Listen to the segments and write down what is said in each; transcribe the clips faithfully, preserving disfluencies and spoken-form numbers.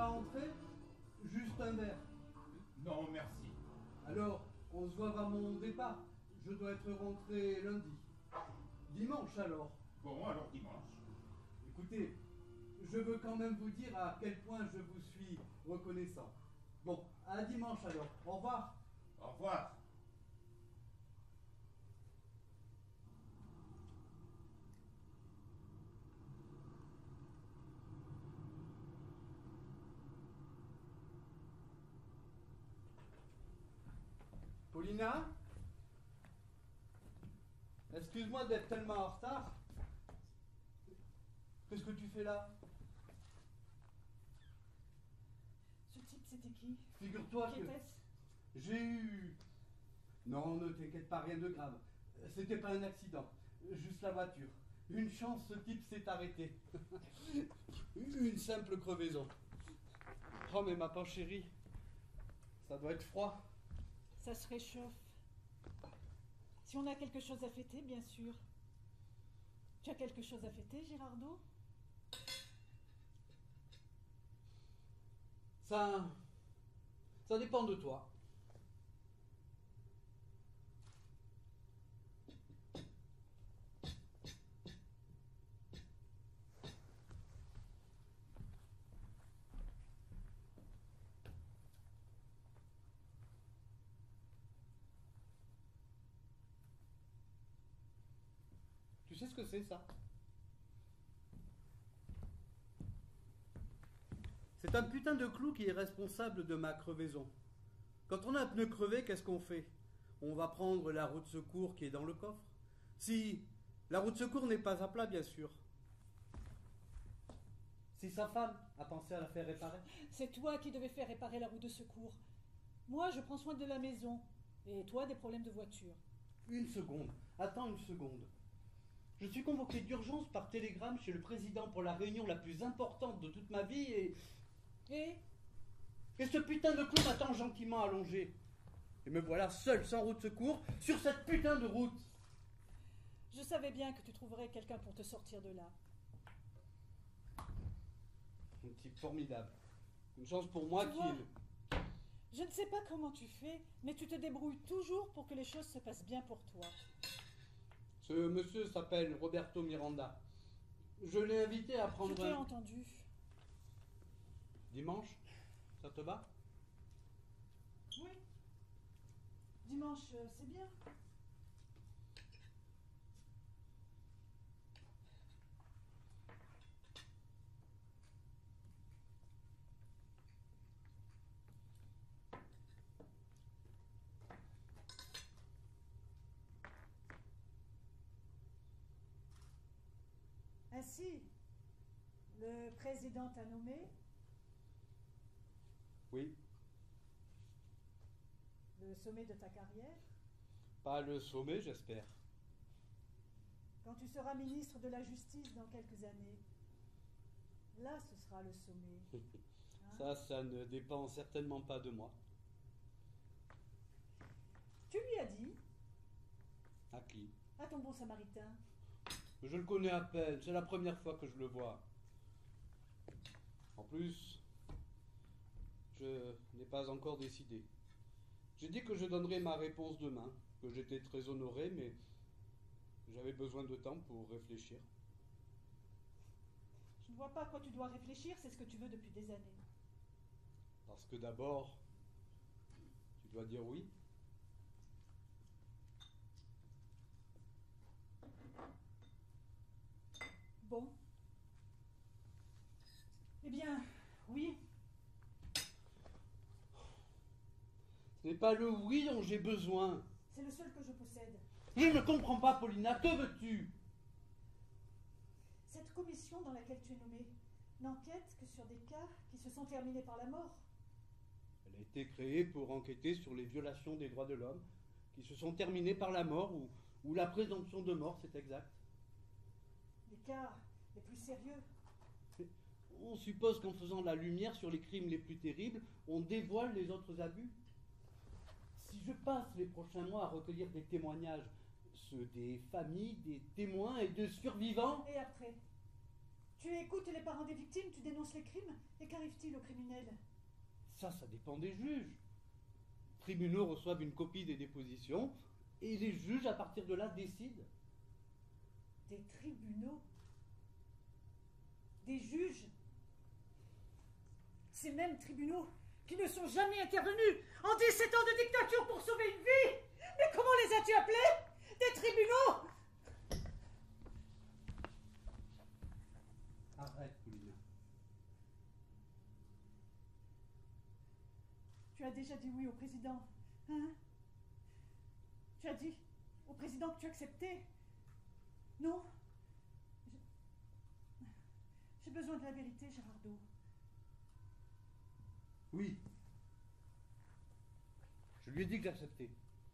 à entrer? Juste un verre. Non, merci. Alors, on se voit à mon départ. Je dois être rentré lundi. Dimanche alors. Bon, alors dimanche. Écoutez, je veux quand même vous dire à quel point je vous suis reconnaissant. Bon, à dimanche alors. Au revoir. Au revoir. Paulina? Excuse-moi d'être tellement en retard. Qu'est-ce que tu fais là? Ce type, c'était qui? Figure-toi Qui que était-ce? j'ai eu... Non, ne t'inquiète pas, rien de grave. C'était pas un accident, juste la voiture. Une chance, ce type s'est arrêté. Une simple crevaison. Oh, mais ma pauvre chérie, ça doit être froid. Ça se réchauffe. Si on a quelque chose à fêter, bien sûr. Tu as quelque chose à fêter, Girardeau? Ça... Ça dépend de toi. Tu sais ce que c'est, ça? C'est un putain de clou qui est responsable de ma crevaison. Quand on a un pneu crevé, qu'est-ce qu'on fait? On va prendre la roue de secours qui est dans le coffre. Si la roue de secours n'est pas à plat, bien sûr. Si sa femme a pensé à la faire réparer. C'est toi qui devais faire réparer la roue de secours. Moi, je prends soin de la maison. Et toi, des problèmes de voiture. Une seconde. Attends une seconde. Je suis convoqué d'urgence par télégramme chez le président pour la réunion la plus importante de toute ma vie et... Et Et ce putain de clou m'attend gentiment allongé. Et me voilà seul, sans roue de secours, sur cette putain de route. je savais bien que tu trouverais quelqu'un pour te sortir de là. Un type formidable. Une chance pour moi Tu vois, qu'il... Je ne sais pas comment tu fais, mais tu te débrouilles toujours pour que les choses se passent bien pour toi. Ce monsieur s'appelle Roberto Miranda. Je l'ai invité à Je prendre t'ai un... entendu. Dimanche? Ça te va? Oui. Dimanche, euh, c'est bien. Ainsi, le président t'a nommé, Oui. le sommet de ta carrière. Pas le sommet, j'espère. Quand tu seras ministre de la Justice dans quelques années, là ce sera le sommet. Hein? Ça, ça ne dépend certainement pas de moi. Tu lui as dit, À qui? à ton bon samaritain. Je le connais à peine, c'est la première fois que je le vois. En plus, je n'ai pas encore décidé. J'ai dit que je donnerais ma réponse demain, que j'étais très honoré, mais j'avais besoin de temps pour réfléchir. Je ne vois pas à quoi tu dois réfléchir, c'est ce que tu veux depuis des années. Parce que d'abord, tu dois dire oui. Bon. Eh bien, oui. Ce n'est pas le oui dont j'ai besoin. C'est le seul que je possède. Je ne comprends pas, Paulina, que veux-tu? Cette commission dans laquelle tu es nommé n'enquête que sur des cas qui se sont terminés par la mort. Elle a été créée pour enquêter sur les violations des droits de l'homme qui se sont terminées par la mort ou, ou la présomption de mort, c'est exact. Les cas les plus sérieux. On suppose qu'en faisant la lumière sur les crimes les plus terribles, on dévoile les autres abus. Si je passe les prochains mois à recueillir des témoignages, ceux des familles, des témoins et de survivants... Et après, Tu écoutes les parents des victimes, tu dénonces les crimes, et qu'arrive-t-il aux criminels? Ça, ça dépend des juges. Les tribunaux reçoivent une copie des dépositions, et les juges, à partir de là, décident. Des tribunaux? Des juges? Ces mêmes tribunaux qui ne sont jamais intervenus en dix-sept ans de dictature pour sauver une vie! Mais comment les as-tu appelés? Des tribunaux? Arrête, Paulina. Tu as déjà dit oui au président, hein? Tu as dit au président que tu acceptais? Non? J'ai besoin de la vérité, Gérardo. Oui. Je lui ai dit que j'acceptais.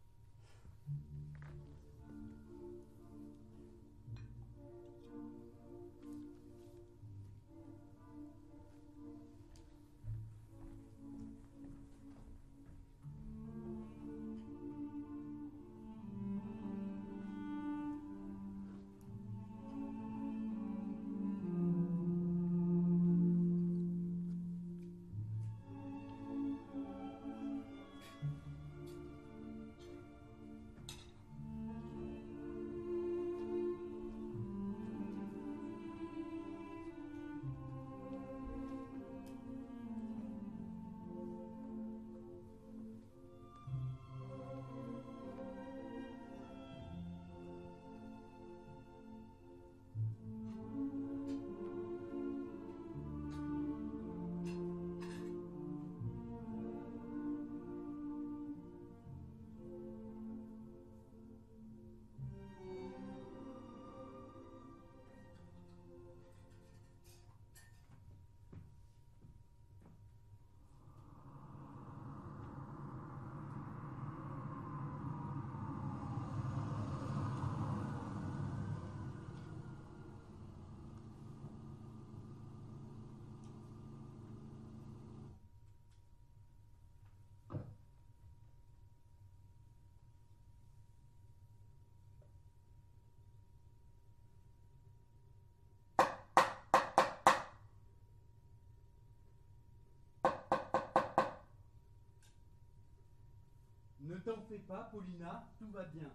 Ne t'en fais pas, Paulina, tout va bien.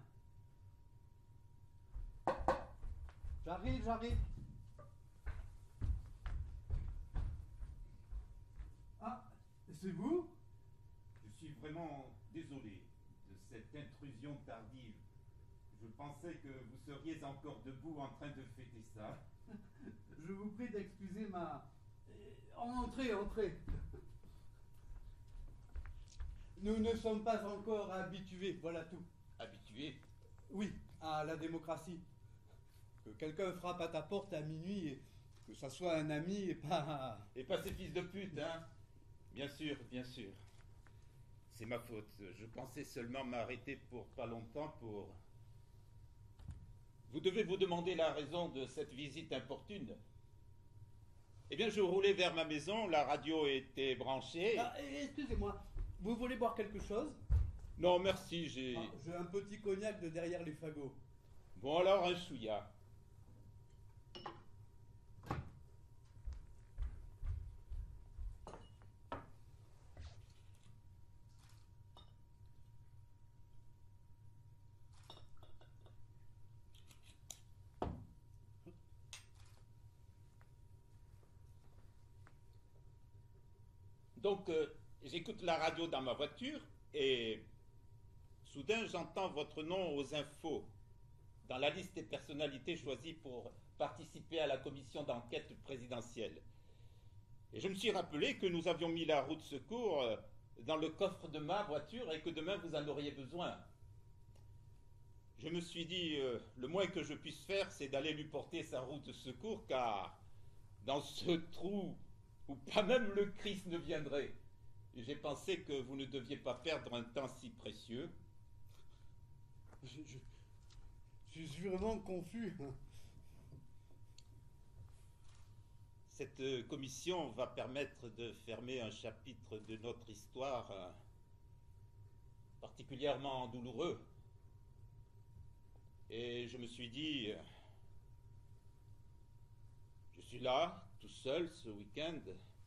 J'arrive, j'arrive. Ah, c'est vous? Je suis vraiment désolé de cette intrusion tardive. Je pensais que vous seriez encore debout en train de fêter ça. Je vous prie d'excuser ma... Entrez, entrez. Nous ne sommes pas encore habitués, voilà tout. Habitué? Oui, à la démocratie. Que quelqu'un frappe à ta porte à minuit et que ça soit un ami et pas... Et pas ces fils de pute, hein? Bien sûr, bien sûr. C'est ma faute. Je pensais seulement m'arrêter pour pas longtemps pour... Vous devez vous demander la raison de cette visite importune. Eh bien, je roulais vers ma maison, la radio était branchée... Ah, excusez-moi, vous voulez boire quelque chose? Non, merci, j'ai... Ah, j'ai un petit cognac de derrière les fagots. Bon, alors, un chouïa. Donc, euh, j'écoute la radio dans ma voiture et soudain j'entends votre nom aux infos dans la liste des personnalités choisies pour participer à la commission d'enquête présidentielle. Et je me suis rappelé que nous avions mis la roue de secours euh, dans le coffre de ma voiture et que demain vous en auriez besoin. Je me suis dit, euh, le moins que je puisse faire, c'est d'aller lui porter sa roue de secours, car dans ce trou où pas même le Christ ne viendrait, j'ai pensé que vous ne deviez pas perdre un temps si précieux. Je, je, je suis vraiment confus. Cette commission va permettre de fermer un chapitre de notre histoire euh, particulièrement douloureux. Et je me suis dit, Je suis là, tout seul, ce week-end.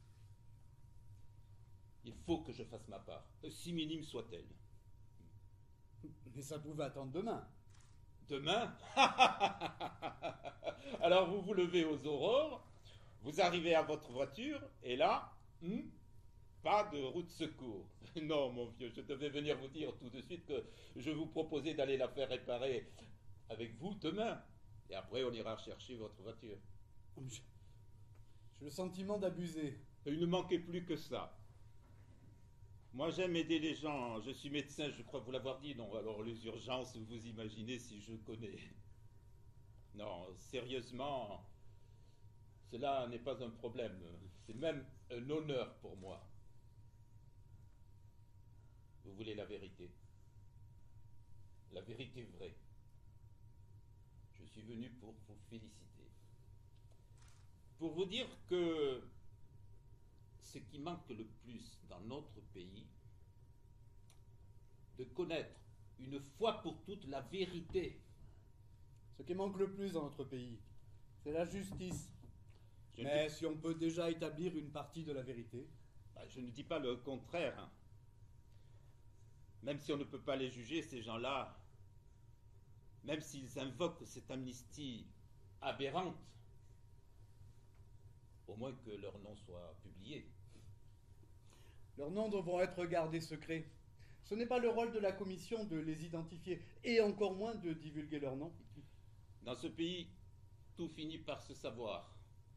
Il faut que je fasse ma part, si minime soit-elle. Mais ça pouvait attendre demain. Demain? Alors vous vous levez aux aurores, vous arrivez à votre voiture, et là, hmm, pas de roue de secours. Non, mon vieux, je devais venir vous dire tout de suite que je vous proposais d'aller la faire réparer avec vous demain. Et après, on ira chercher votre voiture. J'ai le sentiment d'abuser. Il ne manquait plus que ça. Moi, j'aime aider les gens. Je suis médecin, je crois vous l'avoir dit. Non, alors les urgences, vous imaginez si je connais. Non, sérieusement, cela n'est pas un problème. C'est même un honneur pour moi. Vous voulez la vérité? La vérité vraie. Je suis venu pour vous féliciter. Pour vous dire que ce qui manque le plus dans notre pays, de connaître une fois pour toutes la vérité. Ce qui manque le plus dans notre pays, c'est la justice. Je Mais dis... si on peut déjà établir une partie de la vérité... Bah, je ne dis pas le contraire. Hein. Même si on ne peut pas les juger, ces gens-là, même s'ils invoquent cette amnistie aberrante, au moins que leur nom soit publié. Leurs noms devront être gardés secrets. Ce n'est pas le rôle de la commission de les identifier, et encore moins de divulguer leurs noms. Dans ce pays, tout finit par se savoir.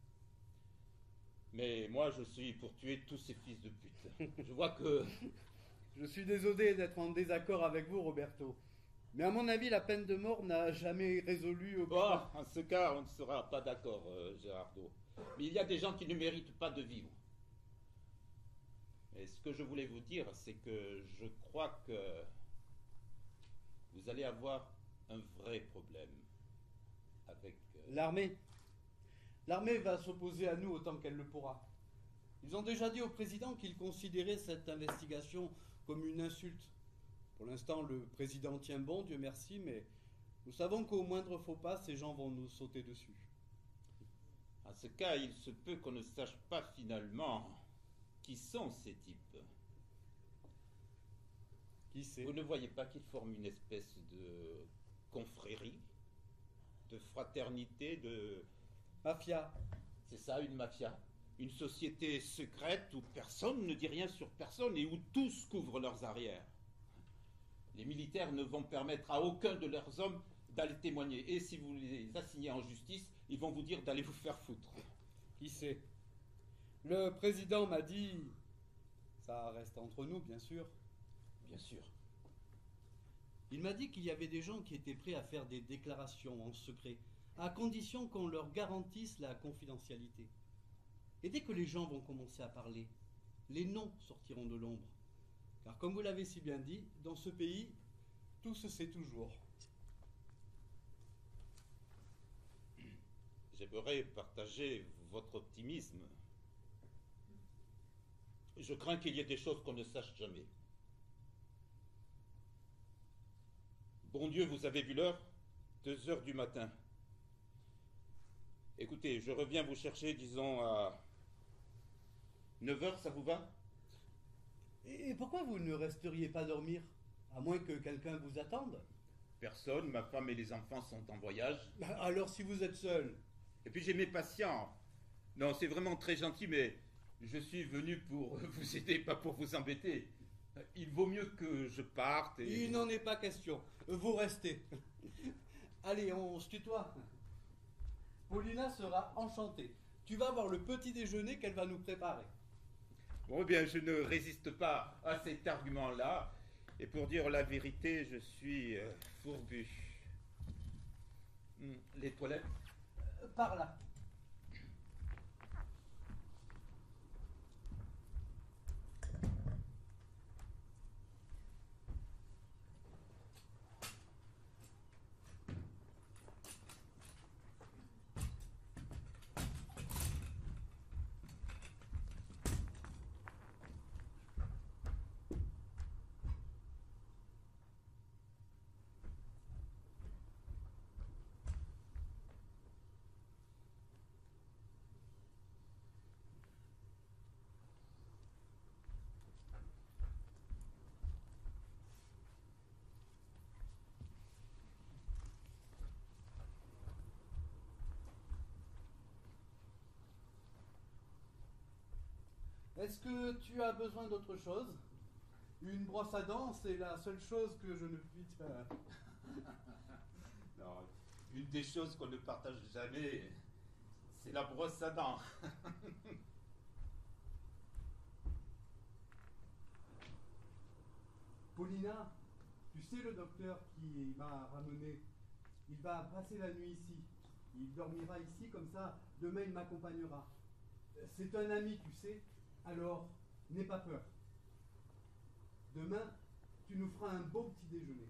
Mais moi, je suis pour tuer tous ces fils de pute. Je vois que... Je suis désolé d'être en désaccord avec vous, Roberto. Mais à mon avis, la peine de mort n'a jamais résolu... Bon, en ce cas, on ne sera pas d'accord, euh, Gérardo. Mais il y a des gens qui ne méritent pas de vivre. Et ce que je voulais vous dire, c'est que je crois que vous allez avoir un vrai problème avec... Euh... L'armée. L'armée va s'opposer à nous autant qu'elle le pourra. Ils ont déjà dit au président qu'ils considéraient cette investigation comme une insulte. Pour l'instant, le président tient bon, Dieu merci, mais nous savons qu'au moindre faux pas, ces gens vont nous sauter dessus. En ce cas, il se peut qu'on ne sache pas finalement qui sont ces types. Qui c'est? Vous ne voyez pas qu'ils forment une espèce de confrérie, de fraternité, de... Mafia. C'est ça, une mafia. Une société secrète où personne ne dit rien sur personne et où tous couvrent leurs arrières. Les militaires ne vont permettre à aucun de leurs hommes d'aller témoigner. Et si vous les assignez en justice, ils vont vous dire d'aller vous faire foutre. Qui sait? Le président m'a dit... Ça reste entre nous, bien sûr. Bien sûr. Il m'a dit qu'il y avait des gens qui étaient prêts à faire des déclarations en secret, à condition qu'on leur garantisse la confidentialité. Et dès que les gens vont commencer à parler, les noms sortiront de l'ombre. Car comme vous l'avez si bien dit, dans ce pays, tout se sait toujours. J'aimerais partager votre optimisme. Je crains qu'il y ait des choses qu'on ne sache jamais. Bon Dieu, vous avez vu l'heure? Deux heures du matin. Écoutez, je reviens vous chercher, disons, à neuf heures, ça vous va? Et pourquoi vous ne resteriez pas dormir? À moins que quelqu'un vous attende? Personne, ma femme et les enfants sont en voyage. Alors si vous êtes seul? Et puis j'ai mes patients. Non, c'est vraiment très gentil, mais je suis venu pour vous aider, pas pour vous embêter. Il vaut mieux que je parte et... Il n'en est pas question. Vous restez. Allez, on se tutoie. Paulina sera enchantée. Tu vas voir le petit déjeuner qu'elle va nous préparer. Bon, eh bien, je ne résiste pas à cet argument-là. Et pour dire la vérité, je suis euh, fourbu. Hum, les toilettes? euh, Par là. Est-ce que tu as besoin d'autre chose? Une brosse à dents, c'est la seule chose que je ne puis te... Non, une des choses qu'on ne partage jamais, c'est la brosse à dents. Paulina, tu sais le docteur qui m'a ramené, il va passer la nuit ici. Il dormira ici, comme ça, demain il m'accompagnera. C'est un ami, tu sais, alors n'aie pas peur. Demain, tu nous feras un beau petit déjeuner.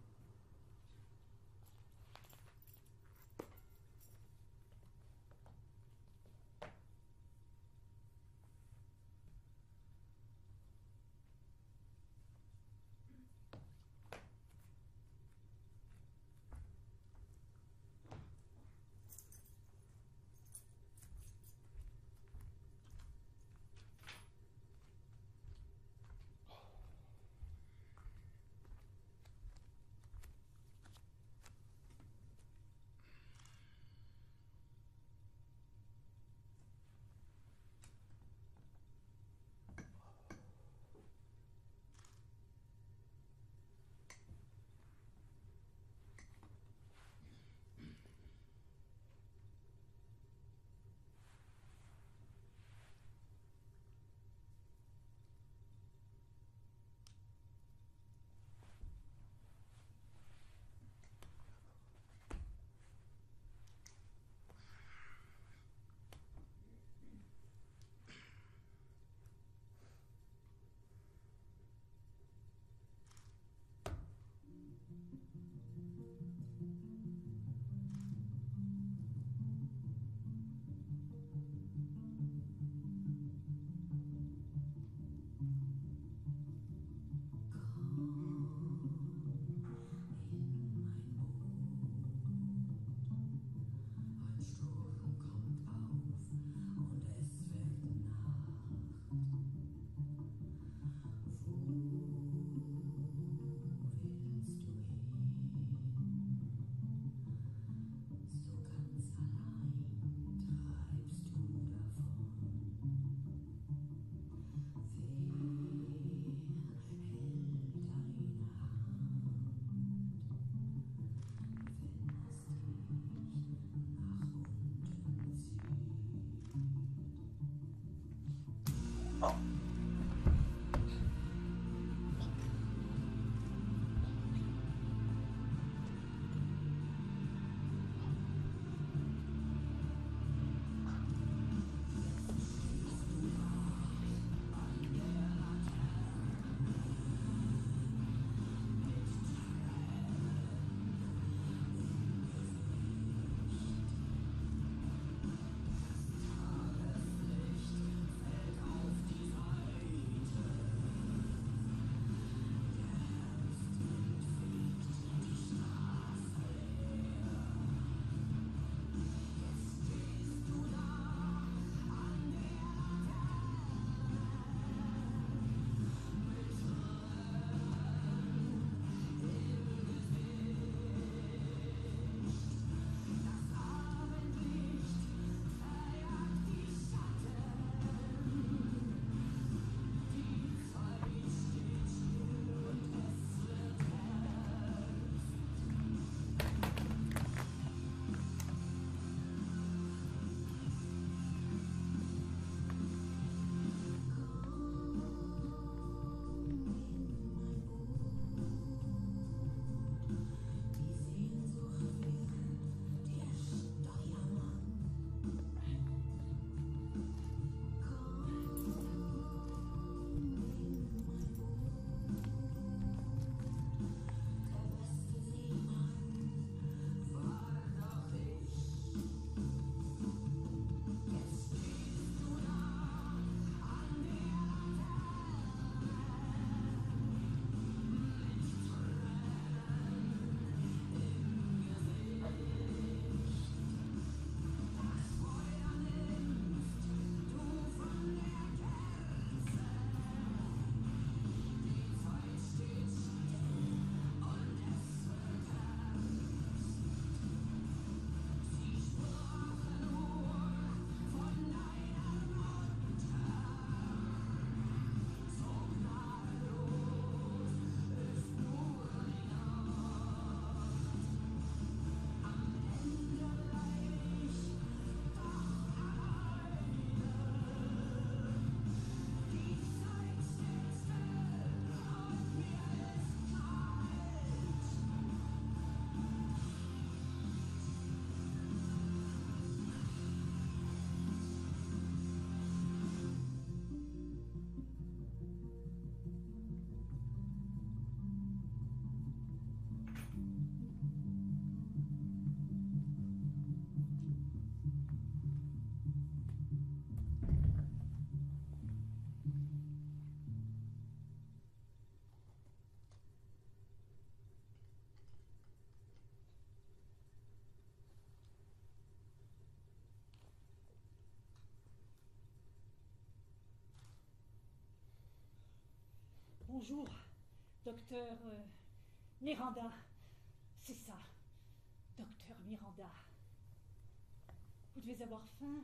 Bonjour, docteur euh, Miranda. C'est ça, docteur Miranda. Vous devez avoir faim.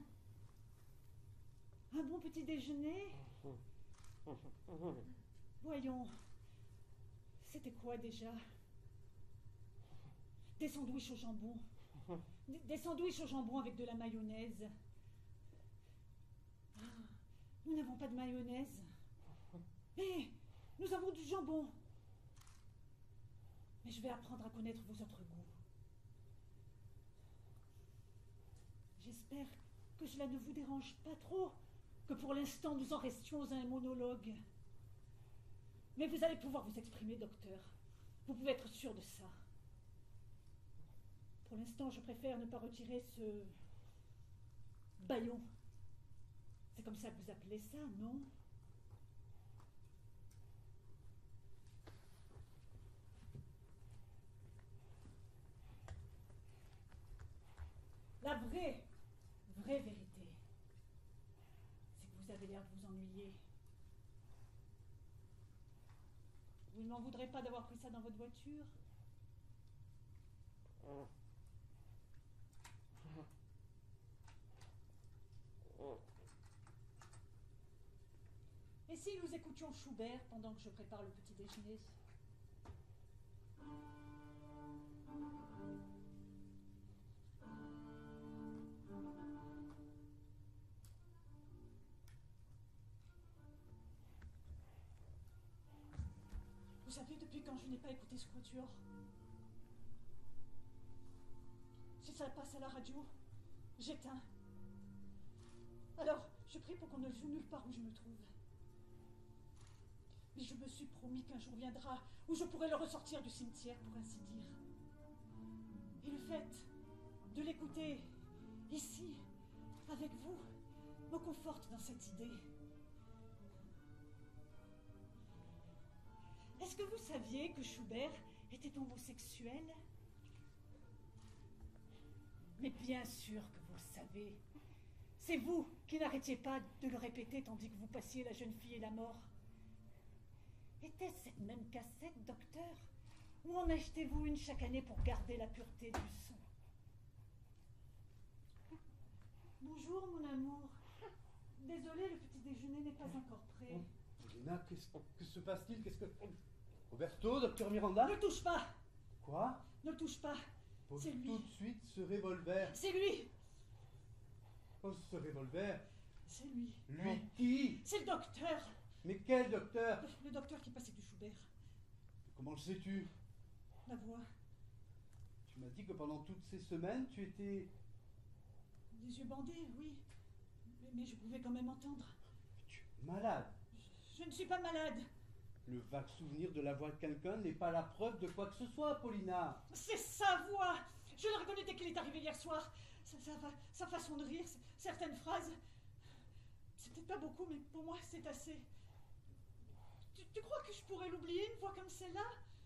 Un bon petit déjeuner? Voyons, c'était quoi déjà? Des sandwichs au jambon. Des, des sandwichs au jambon avec de la mayonnaise. Ah, nous n'avons pas de mayonnaise. Mais nous avons du jambon. Mais je vais apprendre à connaître vos autres goûts. J'espère que cela ne vous dérange pas trop, que pour l'instant nous en restions à un monologue. Mais vous allez pouvoir vous exprimer, docteur. Vous pouvez être sûr de ça. Pour l'instant, je préfère ne pas retirer ce bâillon. C'est comme ça que vous appelez ça, non? La vraie, vraie vérité, c'est que vous avez l'air de vous ennuyer. Vous ne m'en voudrez pas d'avoir pris ça dans votre voiture? Et si nous écoutions Schubert pendant que je prépare le petit déjeuner? Vous savez, depuis quand je n'ai pas écouté ce quatuor, si ça passe à la radio, j'éteins. Alors, je prie pour qu'on ne le joue nulle part où je me trouve. Mais je me suis promis qu'un jour viendra où je pourrai le ressortir du cimetière, pour ainsi dire. Et le fait de l'écouter ici, avec vous, me conforte dans cette idée. Est-ce que vous saviez que Schubert était homosexuel? Mais bien sûr que vous le savez. C'est vous qui n'arrêtiez pas de le répéter tandis que vous passiez la jeune fille et la mort. Était-ce cette même cassette, docteur? Ou en achetez-vous une chaque année pour garder la pureté du son? Bonjour, mon amour. Désolée, le petit déjeuner n'est pas encore prêt. Elena, qu'est-ce que se passe-t-il? Qu'est-ce que... Roberto, docteur Miranda? Ne le touche pas! Quoi? Ne le touche pas! Pose C'est lui. tout de suite ce revolver. C'est lui! Pose ce revolver. C'est lui. Lui qui? C'est le docteur! Mais quel docteur? Le, le docteur qui passait du Schubert. Comment le sais-tu? La voix. Tu m'as dit que pendant toutes ces semaines, tu étais... Des yeux bandés, oui. Mais, mais je pouvais quand même entendre. Tu es malade. Je, je ne suis pas malade. Le vague souvenir de la voix de quelqu'un n'est pas la preuve de quoi que ce soit, Paulina. C'est sa voix! Je l'ai reconnue dès qu'il est arrivé hier soir. Sa, sa, sa façon de rire, certaines phrases. C'est peut-être pas beaucoup, mais pour moi, c'est assez. Tu, tu crois que je pourrais l'oublier, une voix comme celle-là?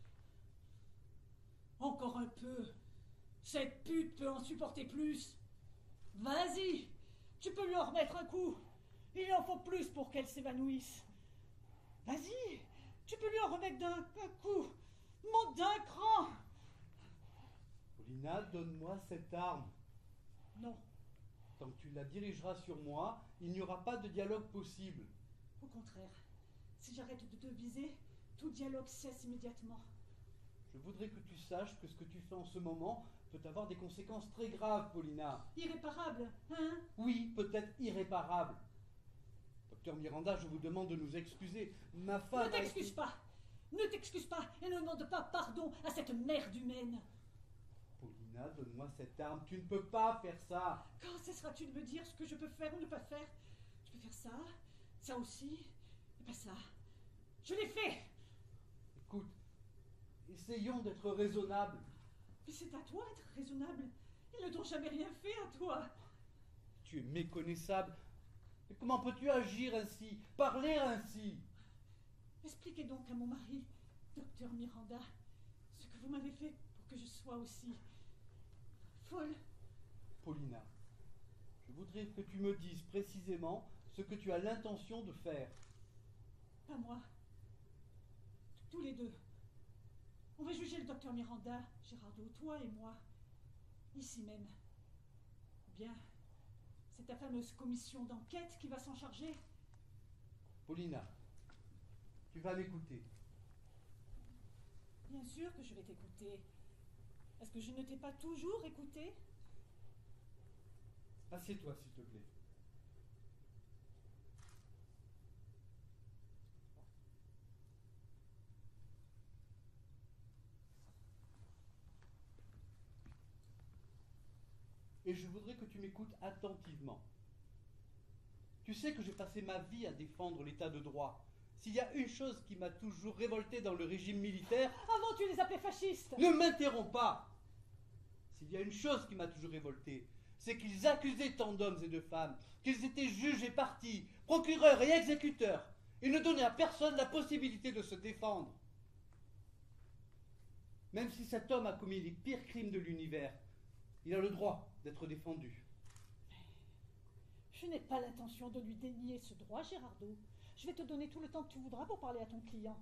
Encore un peu. Cette pute peut en supporter plus. Vas-y, tu peux lui en remettre un coup. Il en faut plus pour qu'elle s'évanouisse. Vas-y, tu peux lui en remettre d'un un coup. Monte d'un cran. Paulina, donne-moi cette arme. Non. Tant que tu la dirigeras sur moi, il n'y aura pas de dialogue possible. Au contraire, si j'arrête de te viser, tout dialogue cesse immédiatement. Je voudrais que tu saches que ce que tu fais en ce moment peut avoir des conséquences très graves, Paulina. Irréparable, hein? Oui, peut-être irréparable. Docteur Miranda, je vous demande de nous excuser. Ma femme... Ne t'excuse été... pas. Ne t'excuse pas et ne demande pas pardon à cette merde humaine. Paulina, donne-moi cette arme. Tu ne peux pas faire ça. Quand cesseras-tu de me dire ce que je peux faire ou ne pas faire? Je peux faire ça, ça aussi, et pas ça. Je l'ai fait. Écoute, essayons d'être raisonnables. Mais c'est à toi d'être raisonnable. Ils ne t'ont jamais rien fait à toi. Tu es méconnaissable. Mais comment peux-tu agir ainsi, parler ainsi? Expliquez donc à mon mari, docteur Miranda, ce que vous m'avez fait pour que je sois aussi folle. Paulina, je voudrais que tu me dises précisément ce que tu as l'intention de faire. Pas moi. tous les deux. On va juger le docteur Miranda, Gérardo, toi et moi, ici même. Ou bien, c'est ta fameuse commission d'enquête qui va s'en charger. Paulina, tu vas m'écouter. Bien sûr que je vais t'écouter. Est-ce que je ne t'ai pas toujours écouté? Assieds-toi, s'il te plaît. Et je voudrais que tu m'écoutes attentivement. Tu sais que j'ai passé ma vie à défendre l'état de droit. S'il y a une chose qui m'a toujours révolté dans le régime militaire... Avant, tu les appelais fascistes! Ne m'interromps pas! S'il y a une chose qui m'a toujours révolté, c'est qu'ils accusaient tant d'hommes et de femmes, qu'ils étaient juges et partis, procureurs et exécuteurs. Ils ne donnaient à personne la possibilité de se défendre. Même si cet homme a commis les pires crimes de l'univers, il a le droit d'être défendu. Je n'ai pas l'intention de lui dénier ce droit, Gérardo. Je vais te donner tout le temps que tu voudras pour parler à ton client.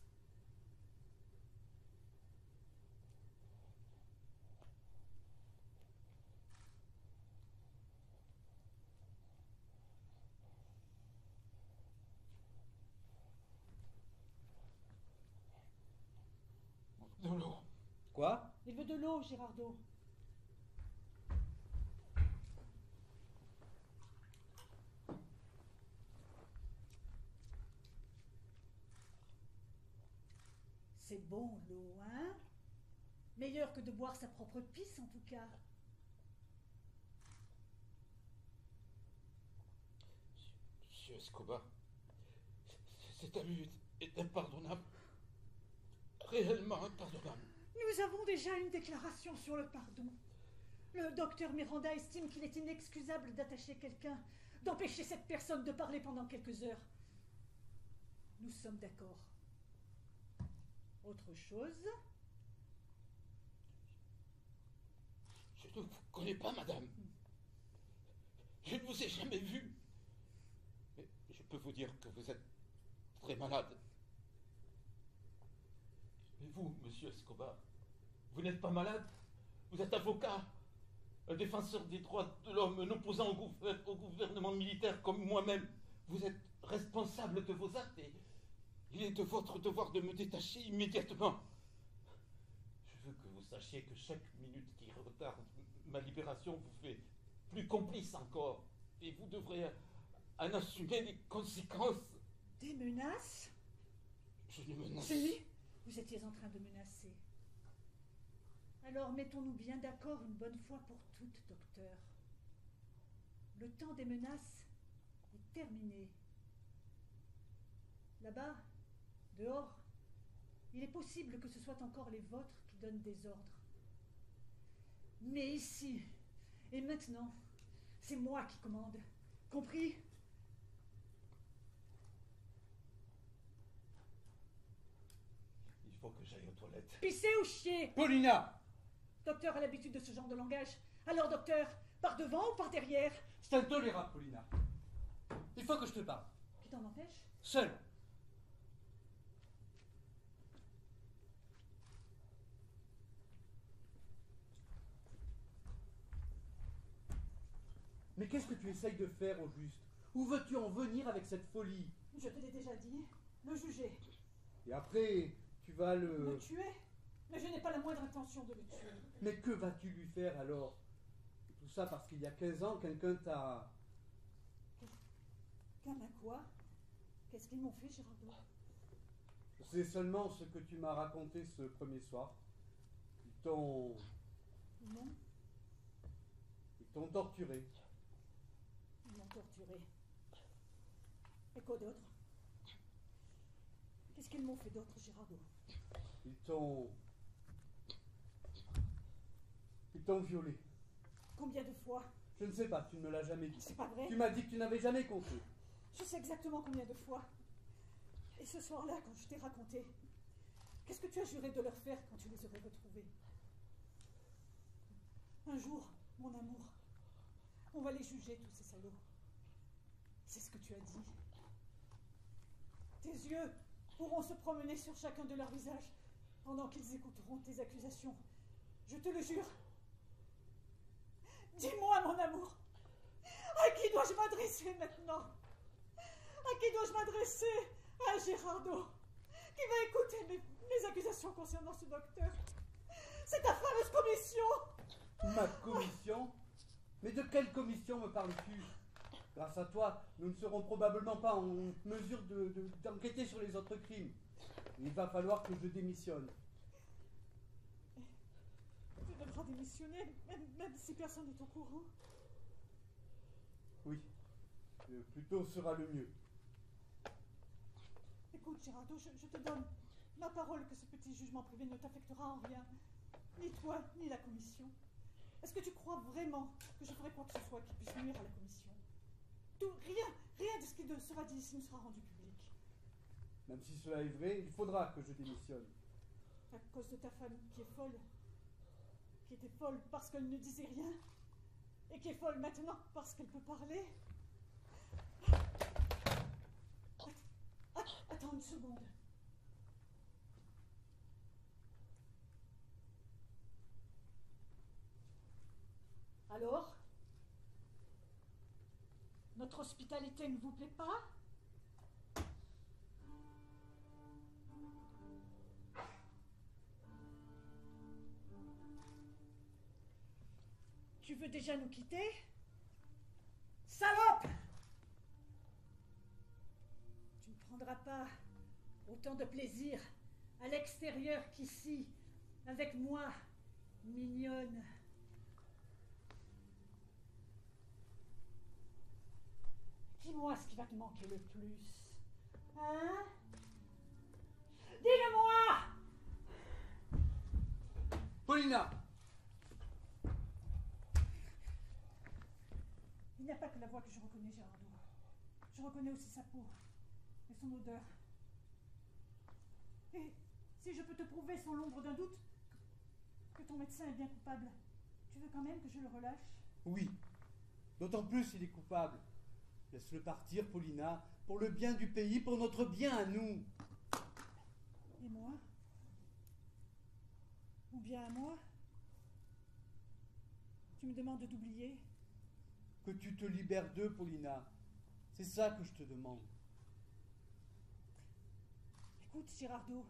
De l'eau. Quoi? Il veut de l'eau, Gérardo. C'est bon, l'eau, hein? Meilleur que de boire sa propre pisse, en tout cas. Monsieur Escobar, cet abus est impardonnable. Réellement impardonnable. Nous avons déjà une déclaration sur le pardon. Le docteur Miranda estime qu'il est inexcusable d'attacher quelqu'un, d'empêcher cette personne de parler pendant quelques heures. Nous sommes d'accord. Autre chose? Je ne vous connais pas, madame. Je ne vous ai jamais vu. Mais je peux vous dire que vous êtes très malade. Mais vous, monsieur Escobar, vous n'êtes pas malade? Vous êtes avocat, un défenseur des droits de l'homme, un opposant au, gouver au gouvernement militaire comme moi-même. Vous êtes responsable de vos actes et il est de votre devoir de me détacher immédiatement. Je veux que vous sachiez que chaque minute qui retarde ma libération vous fait plus complice encore. Et vous devrez en assumer les conséquences. Des menaces? Je ne menace... Si, vous étiez en train de menacer. Alors mettons-nous bien d'accord une bonne fois pour toutes, docteur. Le temps des menaces est terminé. Là-bas, dehors, il est possible que ce soit encore les vôtres qui donnent des ordres. Mais ici, et maintenant, c'est moi qui commande. Compris? Il faut que j'aille aux toilettes. Pisser ou chier? Paulina! Docteur a l'habitude de ce genre de langage. Alors, docteur, par devant ou par derrière? C'est intolérable, Paulina. Il faut que je te parle. Qui t'en empêche? Seul. Mais qu'est-ce que tu essayes de faire au juste? Où veux-tu en venir avec cette folie? Je te l'ai déjà dit. Le juger. Et après, tu vas le... Le tuer? Mais je n'ai pas la moindre intention de le tuer. Mais que vas-tu lui faire alors? Et tout ça parce qu'il y a quinze ans, quelqu'un t'a... Qu'un à quoi? Qu'est-ce qu'ils m'ont fait, Gérardo? C'est seulement ce que tu m'as raconté ce premier soir. Ils t'ont... Non, Ils t'ont torturé. ils m'ont torturé. Et quoi d'autre? Qu'est-ce qu'ils m'ont fait d'autre, Gérardo? Ils t'ont... Ils t'ont violé. Combien de fois? Je ne sais pas, tu ne me l'as jamais dit. C'est pas vrai. Tu m'as dit que tu n'avais jamais compté. Je sais exactement combien de fois. Et ce soir-là, quand je t'ai raconté, qu'est-ce que tu as juré de leur faire quand tu les aurais retrouvés? Un jour, mon amour, on va les juger, tous ces salauds. C'est ce que tu as dit. Tes yeux pourront se promener sur chacun de leurs visages pendant qu'ils écouteront tes accusations. Je te le jure. Dis-moi, mon amour, à qui dois-je m'adresser maintenant? À qui dois-je m'adresser? À Gérardo, qui va écouter mes, mes accusations concernant ce docteur. C'est ta fameuse commission. Ma commission? Mais de quelle commission me parles-tu? Grâce à toi, nous ne serons probablement pas en mesure de, de, d'enquêter sur les autres crimes. Il va falloir que je démissionne. Tu devras démissionner, même, même si personne n'est au courant. Oui, le plus tôt sera le mieux. Écoute, Gérardo, je, je te donne ma parole que ce petit jugement privé ne t'affectera en rien. Ni toi, ni la commission. Est-ce que tu crois vraiment que je ferai quoi que ce soit qui puisse nuire à la commission? Tout, rien, rien de ce qui sera dit ici ne sera rendu public. Même si cela est vrai, il faudra que je démissionne. À cause de ta femme qui est folle. Qui était folle parce qu'elle ne disait rien. Et qui est folle maintenant parce qu'elle peut parler. Att- Attends une seconde. Alors? Notre hospitalité ne vous plaît pas? Tu veux déjà nous quitter? Salope! Tu ne prendras pas autant de plaisir à l'extérieur qu'ici, avec moi, mignonne. Dis-moi ce qui va te manquer le plus. Hein? Dis-le-moi! Paulina! Il n'y a pas que la voix que je reconnais, Gérardo. Je reconnais aussi sa peau et son odeur. Et si je peux te prouver sans l'ombre d'un doute que ton médecin est bien coupable, tu veux quand même que je le relâche? Oui, d'autant plus il est coupable. Laisse-le partir, Paulina, pour le bien du pays, pour notre bien à nous. Et moi? Ou bien à moi? Tu me demandes d'oublier? Que tu te libères d'eux, Paulina. C'est ça que je te demande. Écoute, Gérardo,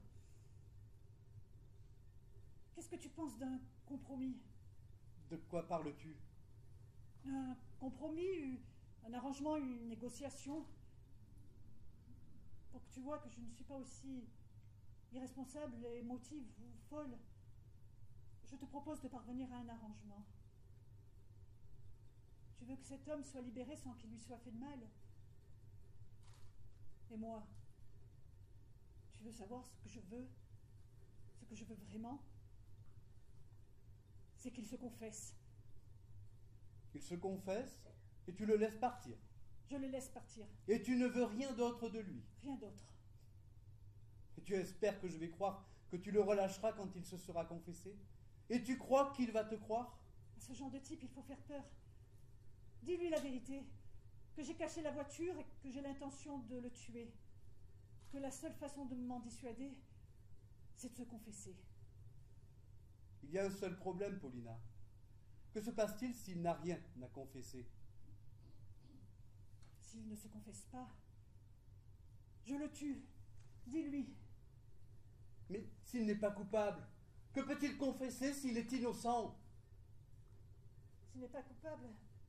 qu'est-ce que tu penses d'un compromis? De quoi parles-tu? Un compromis, un arrangement, une négociation. Pour que tu vois que je ne suis pas aussi irresponsable, émotive ou folle. Je te propose de parvenir à un arrangement. Tu veux que cet homme soit libéré sans qu'il lui soit fait de mal? Et moi? Tu veux savoir ce que je veux? Ce que je veux vraiment? C'est qu'il se confesse. Il se confesse et tu le laisses partir. Je le laisse partir. Et tu ne veux rien d'autre de lui. Rien d'autre. Et tu espères que je vais croire que tu le relâcheras quand il se sera confessé? Et tu crois qu'il va te croire? À ce genre de type, il faut faire peur. Dis-lui la vérité, que j'ai caché la voiture et que j'ai l'intention de le tuer. Que la seule façon de m'en dissuader, c'est de se confesser. Il y a un seul problème, Paulina. Que se passe-t-il s'il n'a rien à confesser? S'il ne se confesse pas, je le tue. Dis-lui. Mais s'il n'est pas coupable, que peut-il confesser s'il est innocent? S'il n'est pas coupable,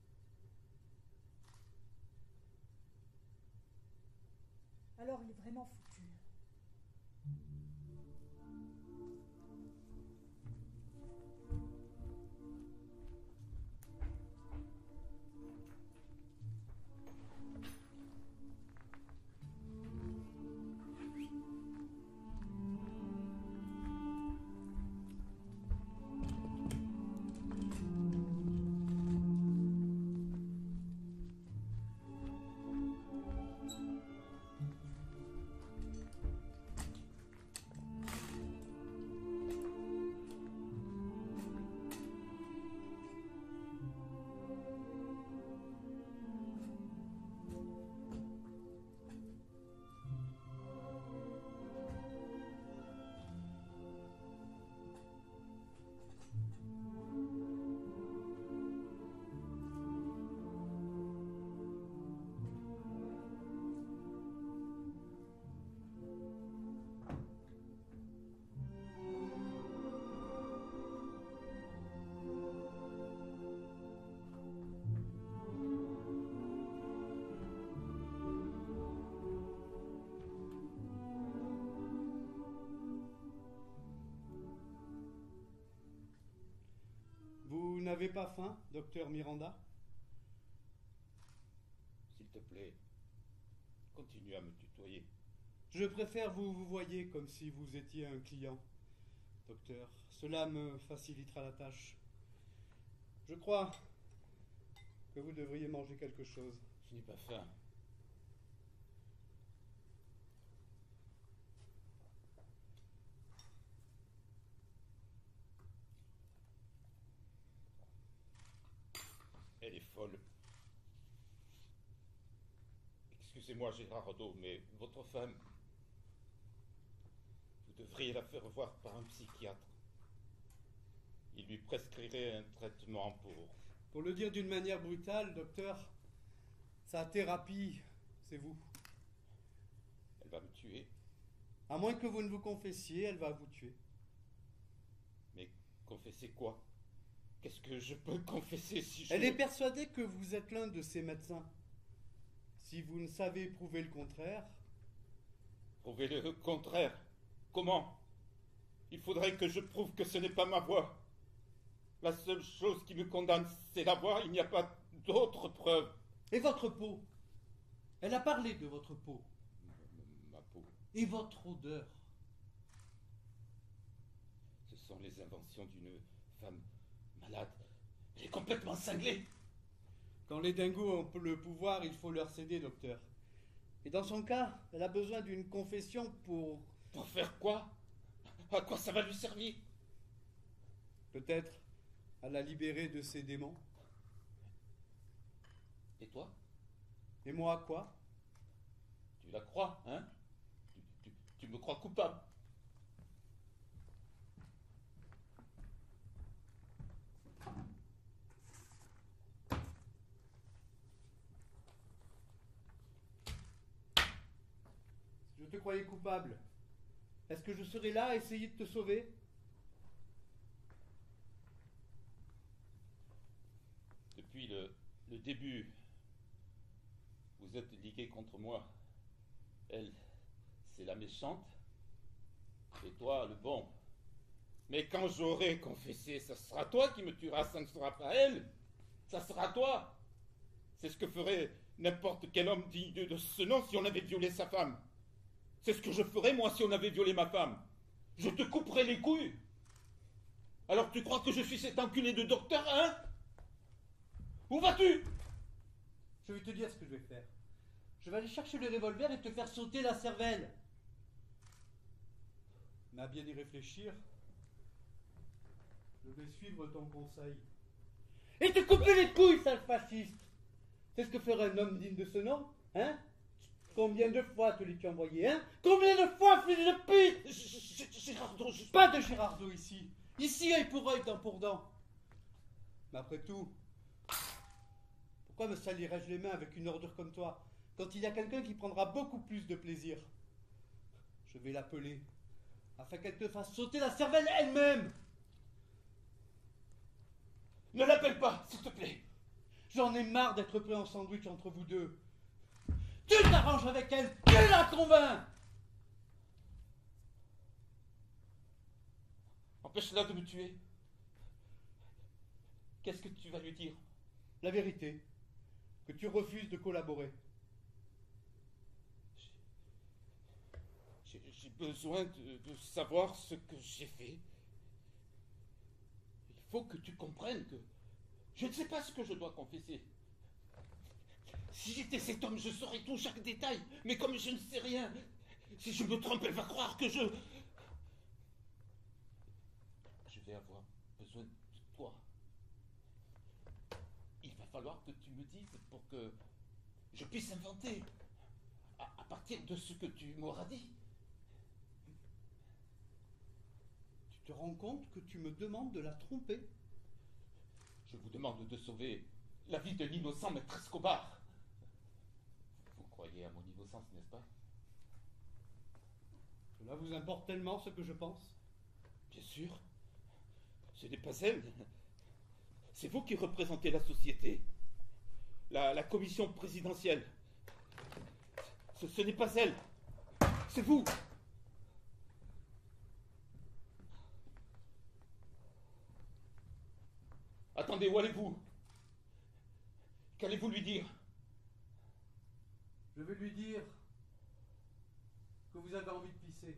alors il est vraiment foutu. n'avez pas faim, docteur Miranda? S'il te plaît, continue à me tutoyer. Je préfère vous vous voyez comme si vous étiez un client, docteur. Cela me facilitera la tâche. Je crois que vous devriez manger quelque chose. Je n'ai pas faim. Elle est folle. Excusez-moi, Gérardo, mais votre femme, vous devriez la faire voir par un psychiatre. Il lui prescrirait un traitement pour... Pour le dire d'une manière brutale, docteur, sa thérapie, c'est vous. Elle va me tuer. À moins que vous ne vous confessiez, elle va vous tuer. Mais confesser quoi? Qu'est-ce que je peux confesser si je... Elle est persuadée que vous êtes l'un de ses médecins. Si vous ne savez prouver le contraire... Prouver le contraire? Comment? Il faudrait que je prouve que ce n'est pas ma voix. La seule chose qui me condamne, c'est la voix. Il n'y a pas d'autre preuve. Et votre peau? Elle a parlé de votre peau. Ma peau. Et votre odeur? Ce sont les inventions d'une femme malade. Elle est complètement cinglée. Quand les dingos ont le pouvoir, il faut leur céder, docteur. Et dans son cas, elle a besoin d'une confession pour... Pour faire quoi? À quoi ça va lui servir? Peut-être à la libérer de ses démons. Et toi? Et moi, quoi? Tu la crois, hein? tu, tu, tu me crois coupable? Je te croyais coupable. Est-ce que je serais là à essayer de te sauver? Depuis le, le début, vous êtes ligués contre moi. Elle, c'est la méchante, et toi, le bon. Mais quand j'aurai confessé, ça sera toi qui me tueras, ça ne sera pas elle. Ça sera toi. C'est ce que ferait n'importe quel homme digne de ce nom si on avait violé sa femme. C'est ce que je ferais, moi, si on avait violé ma femme. Je te couperais les couilles. Alors tu crois que je suis cet enculé de docteur, hein? Où vas-tu? Je vais te dire ce que je vais faire. Je vais aller chercher le revolver et te faire sauter la cervelle. Mais à bien y réfléchir, je vais suivre ton conseil. Et te couper les couilles, sale fasciste! C'est ce que ferait un homme digne de ce nom, hein? Combien de fois te l'ai-tu envoyé, hein? Combien de fois, fils de pute? Gérardo, je... Pas de Gérardo ici. Ici, œil pour œil, dent pour dent. Mais après tout, pourquoi me salirais-je les mains avec une ordure comme toi, quand il y a quelqu'un qui prendra beaucoup plus de plaisir? Je vais l'appeler, afin qu'elle te fasse sauter la cervelle elle-même. Ne l'appelle pas, s'il te plaît. J'en ai marre d'être pris en sandwich entre vous deux. Tu t'arranges avec elle, tu la convaincs. Empêche-la de me tuer. Qu'est-ce que tu vas lui dire? La vérité, que tu refuses de collaborer. J'ai, j'ai besoin de, de savoir ce que j'ai fait. Il faut que tu comprennes que je ne sais pas ce que je dois confesser. Si j'étais cet homme, je saurais tout, chaque détail. Mais comme je ne sais rien, si je me trompe, elle va croire que je... Je vais avoir besoin de toi. Il va falloir que tu me dises pour que je puisse inventer à, à partir de ce que tu m'auras dit. Tu te rends compte que tu me demandes de la tromper? Je vous demande de sauver la vie de l'innocent maître Escobar. Vous croyez à mon innocence, n'est-ce pas? Cela vous importe tellement ce que je pense? Bien sûr. Ce n'est pas elle. C'est vous qui représentez la société. La, la commission présidentielle. Ce, ce n'est pas elle. C'est vous. Attendez. Attendez, où allez-vous? Qu'allez-vous lui dire? Je vais lui dire que vous avez envie de pisser.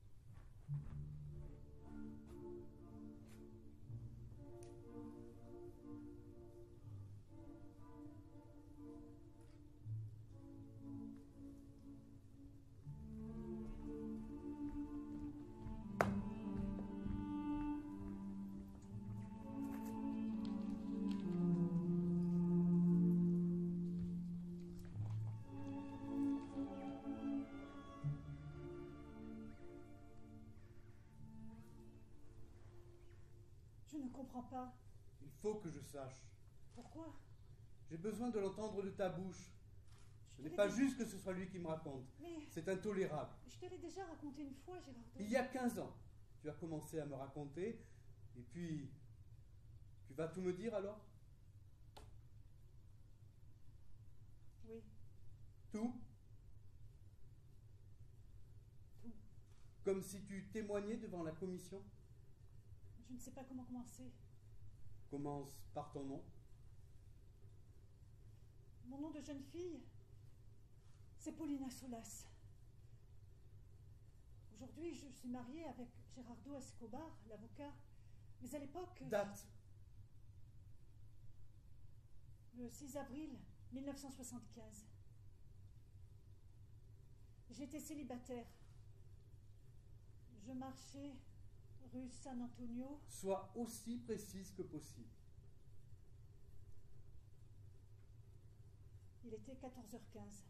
Je ne comprends pas. Il faut que je sache. Pourquoi? J'ai besoin de l'entendre de ta bouche. Je Ce te n'est l'ai pas déjà- juste que ce soit lui qui me raconte. Mais C'est intolérable. je te l'ai déjà raconté une fois, Gérardo. Il y a quinze ans, tu as commencé à me raconter, et puis... Tu vas tout me dire alors? Oui, Tout? tout. Comme si tu témoignais devant la commission? Je ne sais pas comment commencer. Commence par ton nom. Mon nom de jeune fille, c'est Paulina Solas. Aujourd'hui, je suis mariée avec Gerardo Escobar, l'avocat. Mais à l'époque... Date. Le six avril mille neuf cent soixante-quinze. J'étais célibataire. Je marchais rue San Antonio. Sois aussi précise que possible. Il était quatorze heures quinze.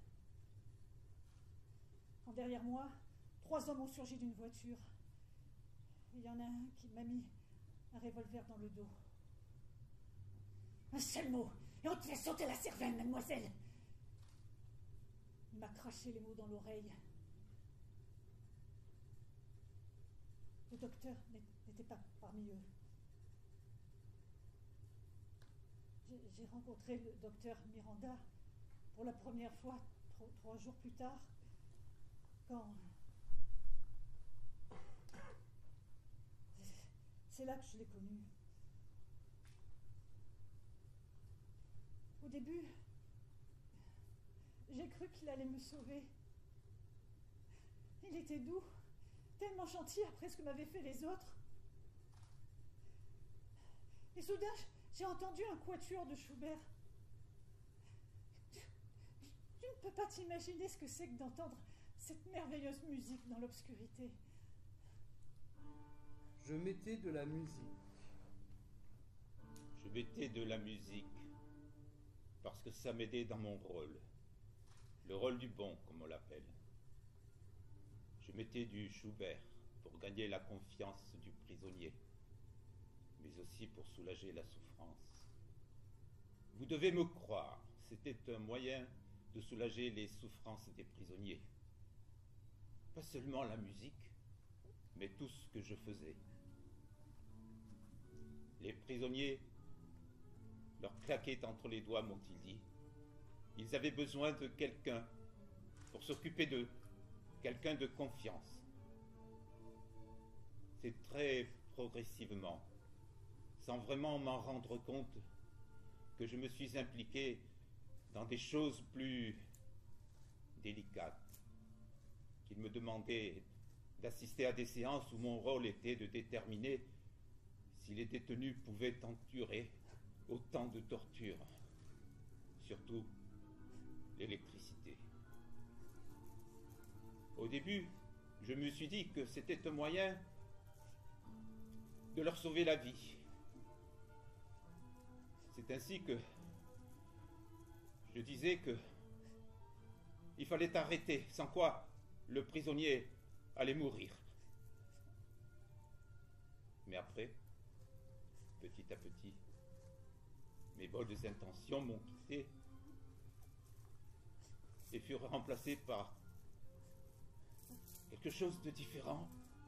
Quand derrière moi, trois hommes ont surgi d'une voiture. Il y en a un qui m'a mis un revolver dans le dos. Un seul mot, et on te fait sauter la cervelle, mademoiselle. Il m'a craché les mots dans l'oreille. Le docteur n'était pas parmi eux. J'ai j'ai rencontré le docteur Miranda pour la première fois trois, trois jours plus tard, quand... C'est là que je l'ai connu. Au début, j'ai cru qu'il allait me sauver. Il était doux, tellement gentil après ce que m'avaient fait les autres. Et soudain, j'ai entendu un quatuor de Schubert. Tu, tu ne peux pas t'imaginer ce que c'est que d'entendre cette merveilleuse musique dans l'obscurité. Je mettais de la musique. Je mettais de la musique parce que ça m'aidait dans mon rôle. Le rôle du bon, comme on l'appelle. Je mettais du Schubert pour gagner la confiance du prisonnier, mais aussi pour soulager la souffrance. Vous devez me croire, c'était un moyen de soulager les souffrances des prisonniers. Pas seulement la musique, mais tout ce que je faisais. Les prisonniers leur claquaient entre les doigts, m'ont-ils dit. Ils avaient besoin de quelqu'un pour s'occuper d'eux, quelqu'un de confiance. C'est très progressivement, sans vraiment m'en rendre compte, que je me suis impliqué dans des choses plus délicates, qu'ils me demandaient d'assister à des séances où mon rôle était de déterminer si les détenus pouvaient endurer autant de tortures, surtout l'électricité. Au début, je me suis dit que c'était un moyen de leur sauver la vie. C'est ainsi que je disais que il fallait arrêter, sans quoi le prisonnier allait mourir. Mais après, petit à petit, mes bonnes intentions m'ont quitté et furent remplacées par quelque chose de différent.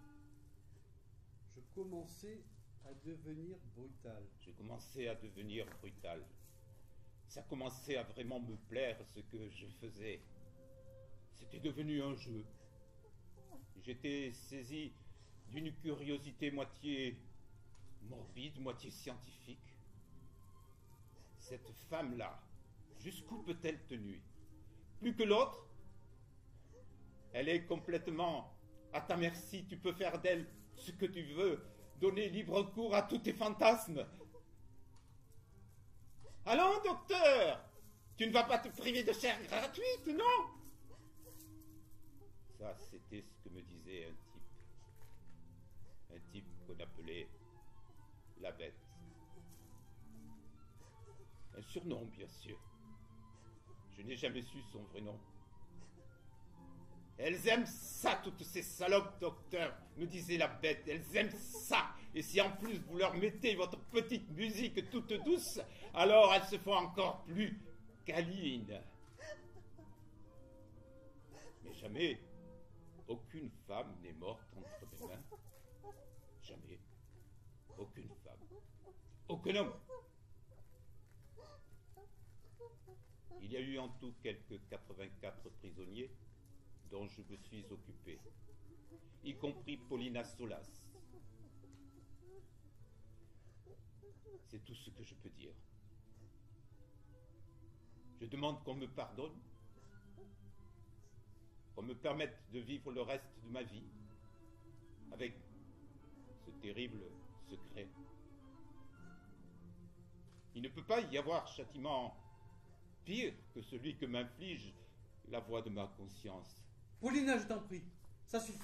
Je commençais à devenir brutal. Je commençais à devenir brutal. Ça commençait à vraiment me plaire ce que je faisais. C'était devenu un jeu. J'étais saisi d'une curiosité moitié morbide, moitié scientifique. Cette femme-là, jusqu'où peut-elle te nuire? Plus que l'autre? Elle est complètement à ta merci. Tu peux faire d'elle ce que tu veux, donner libre cours à tous tes fantasmes. Allons, docteur! Tu ne vas pas te priver de chair gratuite, non? Ça, c'était ce que me disait un type. Un type qu'on appelait la bête. Un surnom, bien sûr. Je n'ai jamais su son vrai nom. Elles aiment ça, toutes ces salopes, docteur, me disait la bête. Elles aiment ça. Et si en plus vous leur mettez votre petite musique toute douce, alors elles se font encore plus câlines. Mais jamais, aucune femme n'est morte entre mes mains. Jamais. Aucune femme. Aucun homme. Il y a eu en tout quelques quatre-vingt-quatre prisonniers dont je me suis occupé, y compris Paulina Solas. C'est tout ce que je peux dire. Je demande qu'on me pardonne, qu'on me permette de vivre le reste de ma vie avec ce terrible secret. Il ne peut pas y avoir châtiment pire que celui que m'inflige la voix de ma conscience. Paulina, je t'en prie, ça suffit.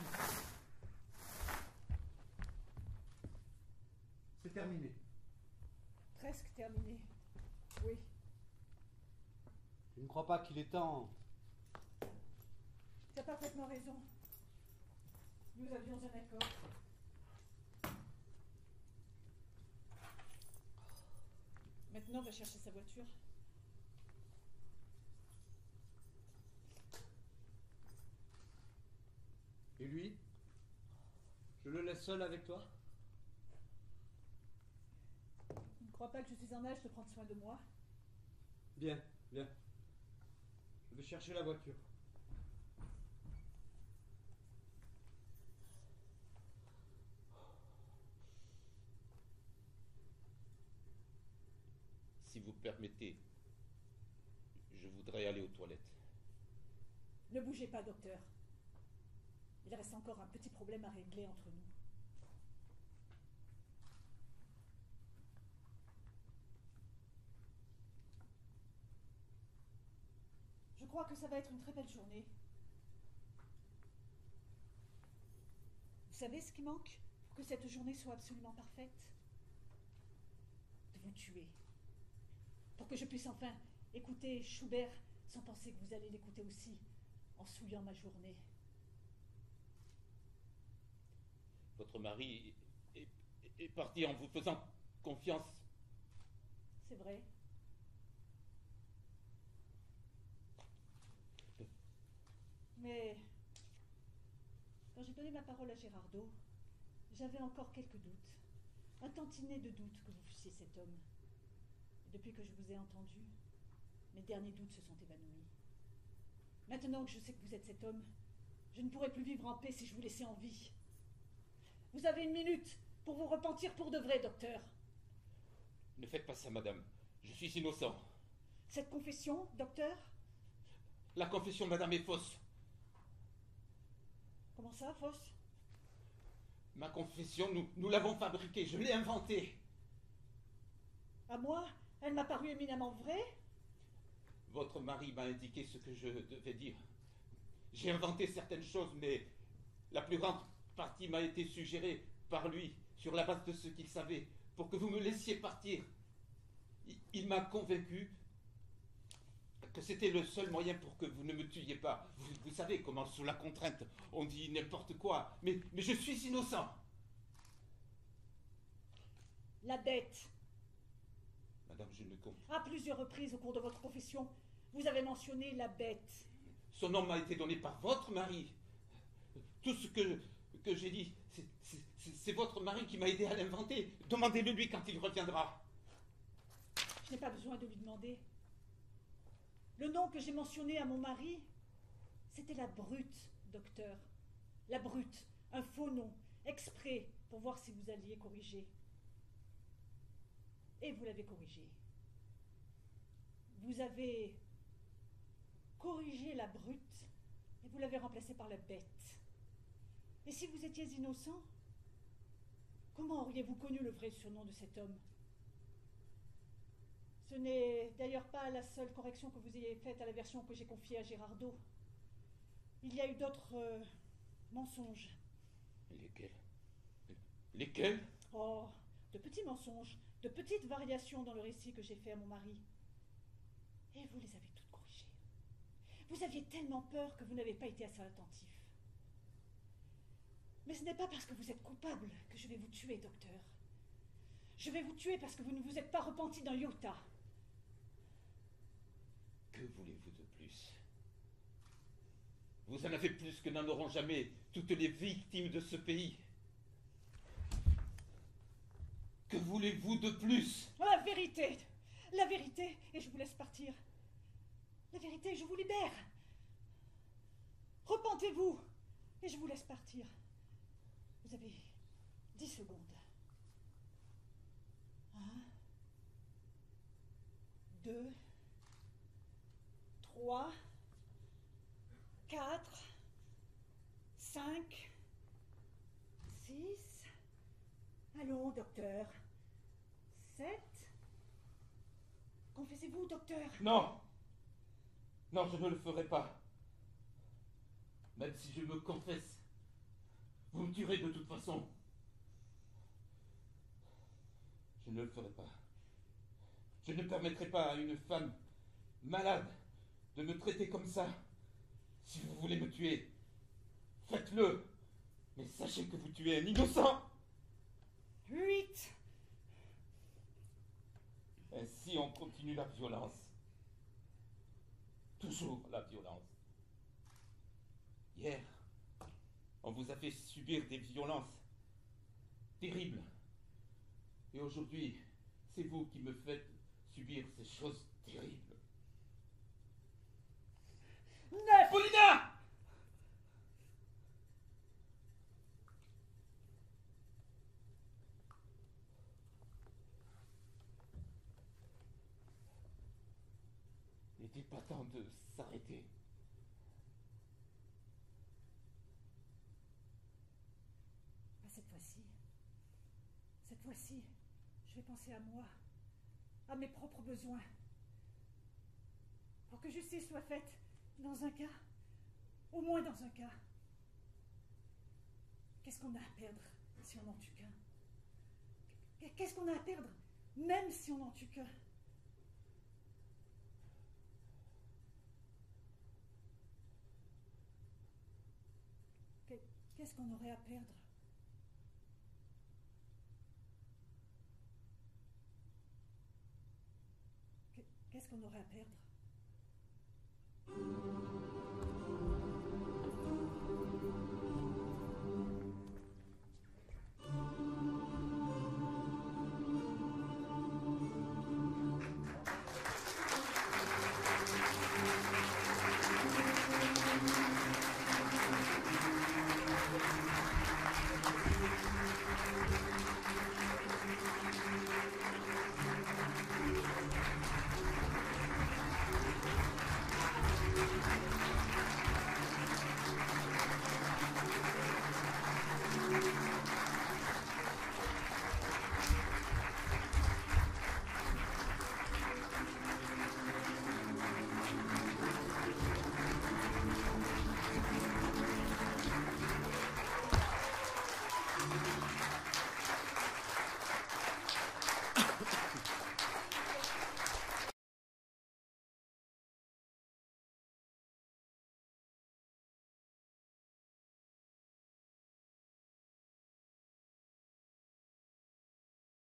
C'est terminé. Presque terminé. Oui. Je ne crois pas qu'il est temps. Tu as parfaitement raison. Nous avions un accord. Maintenant, va chercher sa voiture. Et lui? Je le laisse seul avec toi? Tu ne crois pas que je suis en âge de prendre soin de moi? Bien, bien. Je vais chercher la voiture. Si vous permettez, je voudrais aller aux toilettes. Ne bougez pas, docteur. Il reste encore un petit problème à régler entre nous. Je crois que ça va être une très belle journée. Vous savez ce qui manque pour que cette journée soit absolument parfaite? De vous tuer. Pour que je puisse enfin écouter Schubert sans penser que vous allez l'écouter aussi, en souillant ma journée. Votre mari est, est, est parti en vous faisant confiance. C'est vrai. Mais quand j'ai donné ma parole à Gérardo, j'avais encore quelques doutes. Un tantinet de doutes que vous fussiez cet homme. Et depuis que je vous ai entendu, mes derniers doutes se sont évanouis. Maintenant que je sais que vous êtes cet homme, je ne pourrai plus vivre en paix si je vous laissais en vie. Vous avez une minute pour vous repentir pour de vrai, docteur. Ne faites pas ça, madame. Je suis innocent. Cette confession, docteur? La confession, madame, est fausse. Comment ça, fausse? Ma confession, nous, nous l'avons fabriquée. Je l'ai inventée. À moi? Elle m'a paru éminemment vraie? Votre mari m'a indiqué ce que je devais dire. J'ai inventé certaines choses, mais la plus grande partie m'a été suggérée par lui, sur la base de ce qu'il savait, pour que vous me laissiez partir. Il, il m'a convaincu que c'était le seul moyen pour que vous ne me tuiez pas. Vous, vous savez comment, sous la contrainte, on dit n'importe quoi. Mais, mais je suis innocent. La bête. Madame, je ne comprends. À plusieurs reprises au cours de votre confession, vous avez mentionné la bête. Son nom m'a été donné par votre mari. Tout ce que, que j'ai dit, c'est, c'est, c'est votre mari qui m'a aidé à l'inventer. Demandez-le lui quand il reviendra. Je n'ai pas besoin de lui demander. Le nom que j'ai mentionné à mon mari, c'était la brute, docteur. La brute, un faux nom, exprès pour voir si vous alliez corriger. Et vous l'avez corrigé. Vous avez corrigé la brute et vous l'avez remplacée par la bête. Et si vous étiez innocent, comment auriez-vous connu le vrai surnom de cet homme? Ce n'est d'ailleurs pas la seule correction que vous ayez faite à la version que j'ai confiée à Gérardo. Il y a eu d'autres euh, mensonges. Lesquels? Lesquels? Oh, de petits mensonges, de petites variations dans le récit que j'ai fait à mon mari. Et vous les avez toutes corrigées. Vous aviez tellement peur que vous n'avez pas été assez attentif. Mais ce n'est pas parce que vous êtes coupable que je vais vous tuer, docteur. Je vais vous tuer parce que vous ne vous êtes pas repenti d'un iota. Que voulez-vous de plus? Vous en avez plus que n'en auront jamais toutes les victimes de ce pays. Que voulez-vous de plus? La vérité, la vérité, et je vous laisse partir. La vérité, je vous libère. Repentez-vous, et je vous laisse partir. Vous avez dix secondes. Un, deux, trois, quatre, cinq, six. Allons, docteur. Sept. Confessez-vous, docteur. Non! Non, je ne le ferai pas. Même si je me confesse, vous me tuerez de toute façon. Je ne le ferai pas. Je ne permettrai pas à une femme malade de me traiter comme ça. Si vous voulez me tuer, faites-le. Mais sachez que vous tuez un innocent. Huit. Ainsi on continue la violence. Toujours la violence. Hier, on vous a fait subir des violences terribles. Et aujourd'hui, c'est vous qui me faites subir ces choses terribles. Neuf. Paulina! N'était pas temps de s'arrêter. Cette fois-ci, cette fois-ci, je vais penser à moi, à mes propres besoins. Pour que justice soit faite, dans un cas, au moins dans un cas. Qu'est-ce qu'on a à perdre si on n'en tue qu'un? Qu'est-ce qu'on a à perdre, même si on n'en tue qu'un? Qu'est-ce qu'on aurait à perdre? Qu'est-ce qu'on aurait à perdre?